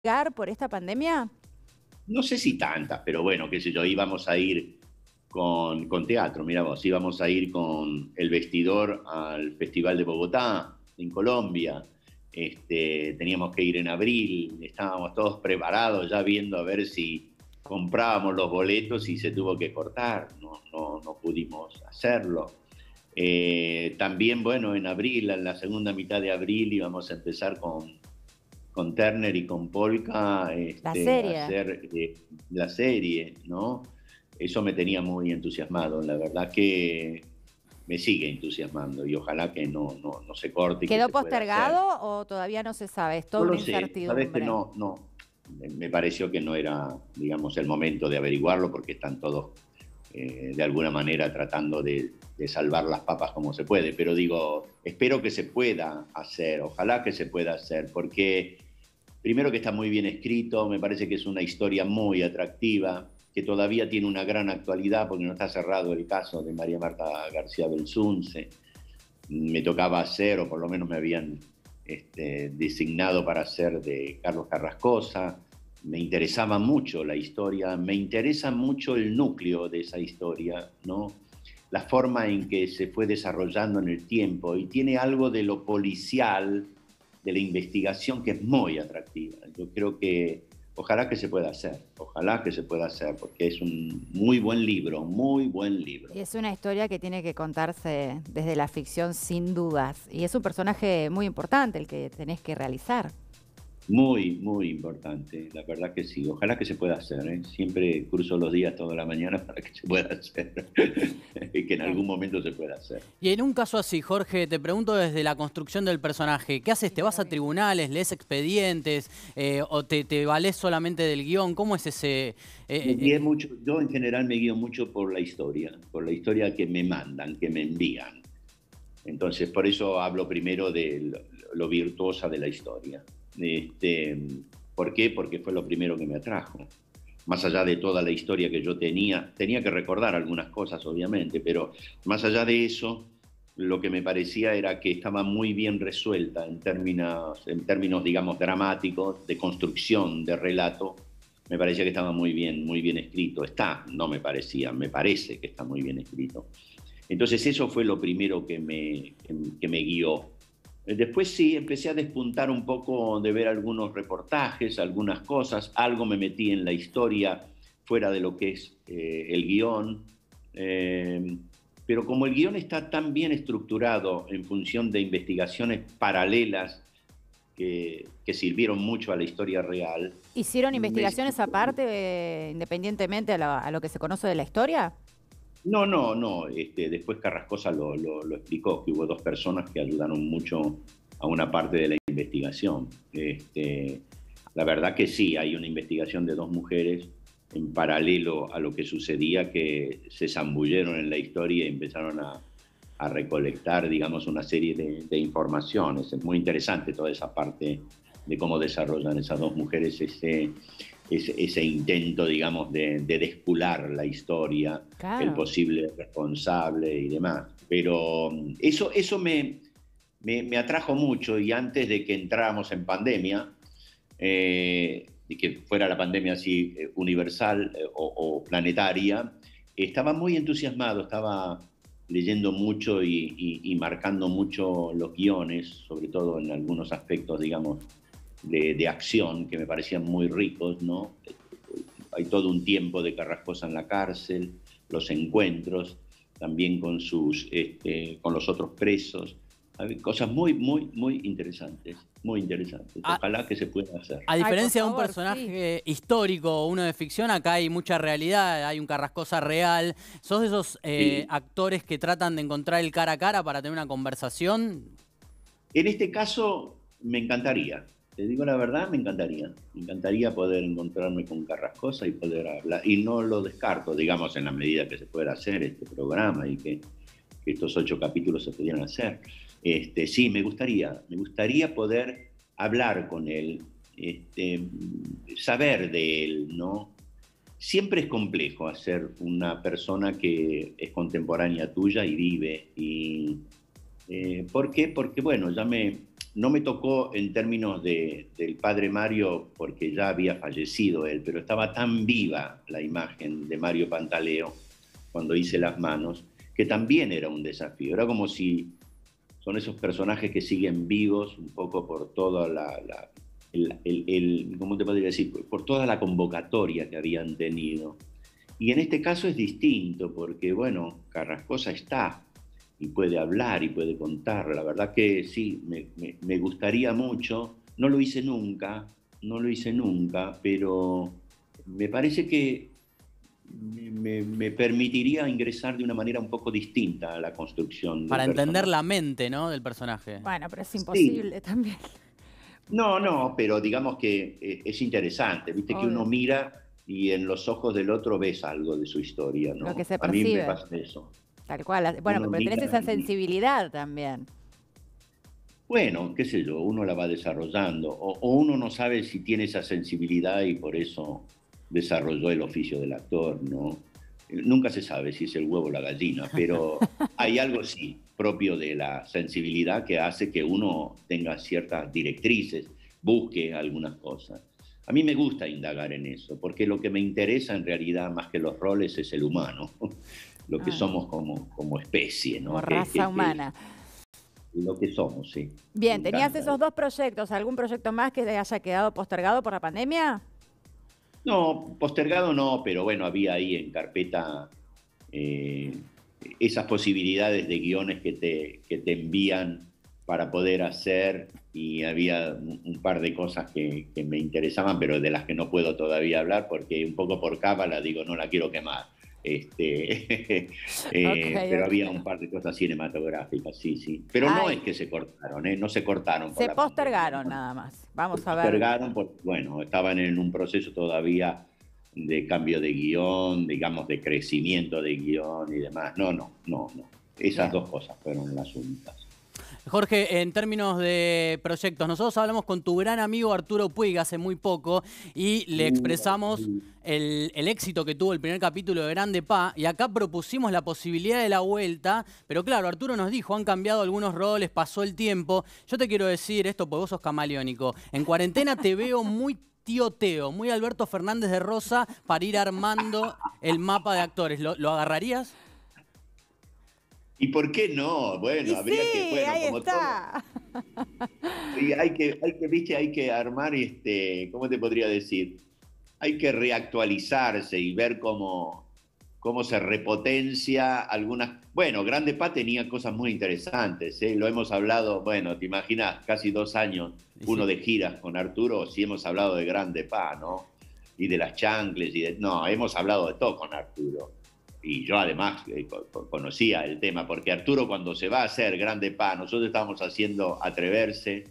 por esta pandemia? No sé si tantas, pero bueno, qué sé yo, íbamos a ir con teatro, mira vos, íbamos a ir con El Vestidor al Festival de Bogotá, en Colombia. Teníamos que ir en abril, estábamos todos preparados ya viendo a ver si comprábamos los boletos y se tuvo que cortar, no pudimos hacerlo. También, bueno, en abril, en la segunda mitad de abril íbamos a empezar con Turner y con Polka La a serie. hacer la serie, ¿no? Eso me tenía muy entusiasmado, la verdad que me sigue entusiasmando y ojalá que no se corte y que ¿Quedó se pueda hacer. postergado o todavía no se sabe? Es No toda lo una sé, sabes que incertidumbre. me pareció que no era, digamos, el momento de averiguarlo porque están todos de alguna manera tratando de salvar las papas como se puede, pero digo, espero que se pueda hacer, ojalá que se pueda hacer, porque primero que está muy bien escrito, me parece que es una historia muy atractiva, que todavía tiene una gran actualidad porque no está cerrado el caso de María Marta García Belsunce. Me tocaba hacer, o por lo menos me habían designado para hacer de Carlos Carrascosa. Me interesaba mucho la historia, me interesa mucho el núcleo de esa historia, ¿no? La forma en que se fue desarrollando en el tiempo y tiene algo de lo policial, de la investigación que es muy atractiva. Yo creo que ojalá que se pueda hacer, ojalá que se pueda hacer, porque es un muy buen libro, muy buen libro. Y es una historia que tiene que contarse desde la ficción sin dudas. Y es un personaje muy importante el que tenés que realizar. Muy, muy importante, la verdad que sí. Ojalá que se pueda hacer, ¿eh? Siempre cruzo los días toda la mañana para que se pueda hacer, y que en Bien. algún momento se pueda hacer. Y en un caso así, Jorge, te pregunto desde la construcción del personaje, ¿qué haces? ¿Te vas a tribunales, lees expedientes o te valés solamente del guión? ¿Cómo es ese...? Me guié mucho, yo en general me guío mucho por la historia que me mandan, que me envían. Entonces, por eso hablo primero de lo virtuosa de la historia. Este, ¿Por qué? Porque fue lo primero que me atrajo. Más allá de toda la historia que yo tenía que recordar algunas cosas, obviamente, pero más allá de eso, lo que me parecía era que estaba muy bien resuelta en términos, digamos, dramáticos, de construcción, de relato. Me parecía que estaba muy bien escrito. Está, no me parecía, me parece que está muy bien escrito. Entonces eso fue lo primero que me guió. Después sí, empecé a despuntar un poco de ver algunos reportajes, algunas cosas, algo me metí en la historia fuera de lo que es el guión, eh, pero como el guión está tan bien estructurado en función de investigaciones paralelas que sirvieron mucho a la historia real, ¿Hicieron me... investigaciones aparte, independientemente a lo que se conoce de la historia? No. Después Carrascosa lo explicó, que hubo dos personas que ayudaron mucho a una parte de la investigación. La verdad que sí, hay una investigación de dos mujeres en paralelo a lo que sucedía, que se zambulleron en la historia y empezaron a recolectar, digamos, una serie de informaciones. Es muy interesante toda esa parte de cómo desarrollan esas dos mujeres ese intento, digamos, de descular la historia, el Claro. posible responsable y demás. Pero eso me atrajo mucho y antes de que entráramos en pandemia, y que fuera la pandemia así universal o planetaria, estaba muy entusiasmado, estaba leyendo mucho y marcando mucho los guiones, sobre todo en algunos aspectos, digamos, de acción que me parecían muy ricos, ¿no? Hay todo un tiempo de Carrascosa en la cárcel, los encuentros, también con los otros presos. Hay cosas muy interesantes, muy interesantes. A, Ojalá que se pueda hacer. a Ay, por diferencia de un favor, sí. personaje histórico o uno de ficción, acá hay mucha realidad, hay un Carrascosa real. ¿Sos de esos Sí. actores que tratan de encontrar el cara a cara para tener una conversación? En este caso, me encantaría, te digo la verdad, me encantaría poder encontrarme con Carrascosa y poder hablar, y no lo descarto, digamos, en la medida que se pueda hacer este programa y que estos 8 capítulos se pudieran hacer. Sí, me gustaría poder hablar con él, saber de él, ¿no? Siempre es complejo hacer una persona que es contemporánea tuya y vive. ¿Por qué? Porque, bueno, no me tocó en términos del padre Mario porque ya había fallecido él, pero estaba tan viva la imagen de Mario Pantaleo cuando hice Las Manos, que también era un desafío. Era como si son esos personajes que siguen vivos un poco por toda ¿cómo te podría decir? Por toda la convocatoria que habían tenido. Y en este caso es distinto, porque bueno, Carrascosa está y puede hablar y puede contar. La verdad que sí, me gustaría mucho. No lo hice nunca, pero me parece que me permitiría ingresar de una manera un poco distinta a la construcción del Para entender personaje. la mente, ¿no?, del personaje. Bueno, pero es Sí. imposible también. No, pero digamos que es interesante, viste que uno Obvio. mira y en los ojos del otro ves algo de su historia, Lo que ¿no? se A mí me percibe. pasa eso. Tal cual. Bueno, Uno pero tenés mira esa y, sensibilidad también. bueno, qué sé yo, uno la va desarrollando, o uno no sabe si tiene esa sensibilidad y por eso desarrolló el oficio del actor, ¿no? Nunca se sabe si es el huevo o la gallina, pero hay algo sí propio de la sensibilidad que hace que uno tenga ciertas directrices, busque algunas cosas. A mí me gusta indagar en eso, porque lo que me interesa en realidad más que los roles es el humano, lo que Ah, somos como especie, como ¿no? raza humana. Lo que somos, sí. Me Bien, ¿tenías encanta. esos dos proyectos? ¿Algún proyecto más que te haya quedado postergado por la pandemia? No, postergado no, pero bueno, había ahí en carpeta eh, esas posibilidades de guiones que te envían para poder hacer y había un par de cosas que me interesaban, pero de las que no puedo todavía hablar porque un poco por cábala digo, no la quiero quemar. Ok, Pero había un ok. par de cosas cinematográficas, sí, sí. Pero no es Ay, que se cortaron, ¿eh? No se cortaron por se la pandemia, postergaron ¿no? nada más. Se Vamos a ver. postergaron porque, bueno, estaban en un proceso todavía de cambio de guión, digamos, de crecimiento de guión y demás. No. Esas Bien. dos cosas fueron las únicas. Jorge, en términos de proyectos, nosotros hablamos con tu gran amigo Arturo Puig hace muy poco y le expresamos el éxito que tuvo el primer capítulo de Grande Pa, y acá propusimos la posibilidad de la vuelta, pero claro, Arturo nos dijo, han cambiado algunos roles, pasó el tiempo. Yo te quiero decir esto porque vos sos camaleónico. En Cuarentena te veo muy tío Teo, muy Alberto Fernández de Rosa para ir armando el mapa de actores. ¿Lo agarrarías? ¿Y por qué no? Bueno, Y sí, habría que, bueno, ahí como todo. está. Sí, viste, hay que armar, ¿cómo te podría decir? Hay que reactualizarse y ver cómo se repotencia algunas. Bueno, Grande Pa tenía cosas muy interesantes, ¿eh? Lo hemos hablado, bueno, te imaginas, casi 2 años, Y uno sí. de giras con Arturo, sí hemos hablado de Grande Pa, ¿no? Y de las chancles, no, hemos hablado de todo con Arturo. Y yo además conocía el tema, porque Arturo cuando se va a hacer Grande Pa, nosotros estábamos haciendo Atreverse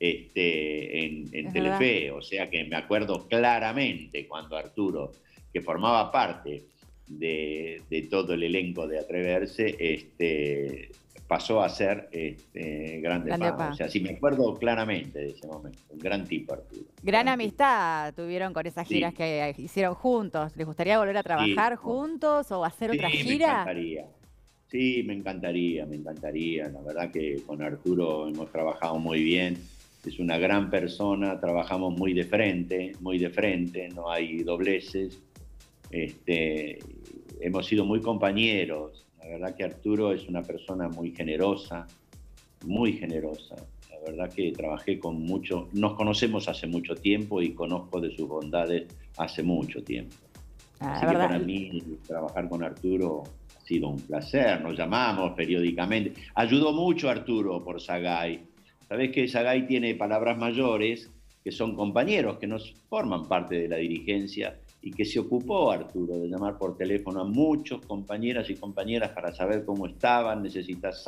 en Es verdad. Telefe, o sea que me acuerdo claramente cuando Arturo, que formaba parte de todo el elenco de Atreverse, pasó a ser Grande Grande Pa. O Pa. sea, sí me acuerdo claramente de ese momento. Un gran tipo, Arturo. Gran Gran tipo. amistad tuvieron con esas giras Sí, que hicieron juntos. ¿Les gustaría volver a sí, trabajar no. juntos o hacer Sí, otra me gira? encantaría. Sí, me encantaría. La verdad que con Arturo hemos trabajado muy bien. Es una gran persona, trabajamos muy de frente, no hay dobleces. Este, hemos sido muy compañeros. La verdad que Arturo es una persona muy generosa, muy generosa. La verdad que trabajé con mucho, nos conocemos hace mucho tiempo y conozco de sus bondades hace mucho tiempo. Ah, Así la que verdad. para mí trabajar con Arturo ha sido un placer, nos llamamos periódicamente. Ayudó mucho Arturo por Sagay. Sabés que Sagay tiene palabras mayores, que son compañeros, que nos forman parte de la dirigencia y que se ocupó Arturo de llamar por teléfono a muchos compañeras y compañeras para saber cómo estaban, necesitas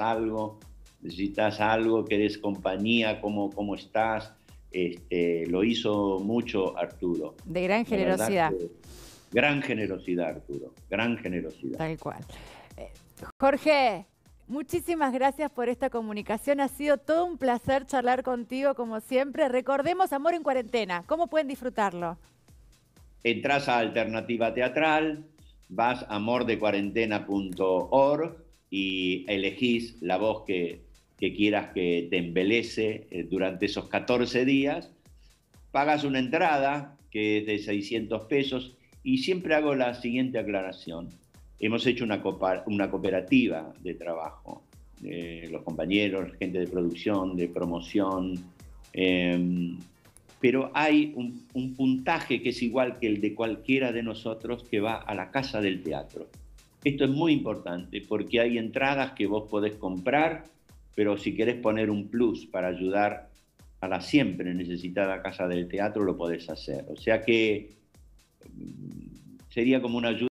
algo, querés compañía, cómo estás. Lo hizo mucho Arturo. De gran La verdad generosidad. que gran generosidad, Arturo, gran generosidad. Tal cual. Eh, Jorge, muchísimas gracias por esta comunicación. Ha sido todo un placer charlar contigo, como siempre. Recordemos Amor en Cuarentena. ¿Cómo pueden disfrutarlo? Entrás a Alternativa Teatral, vas a amordecuarentena.org y elegís la voz que que quieras que te embelece durante esos 14 días, pagas una entrada que es de 600 pesos y siempre hago la siguiente aclaración. Hemos hecho una cooperativa de trabajo, los compañeros, gente de producción, de promoción, pero hay un puntaje que es igual que el de cualquiera de nosotros que va a la Casa del Teatro. Esto es muy importante porque hay entradas que vos podés comprar, pero si querés poner un plus para ayudar a la siempre necesitada Casa del Teatro, lo podés hacer. O sea que sería como una ayuda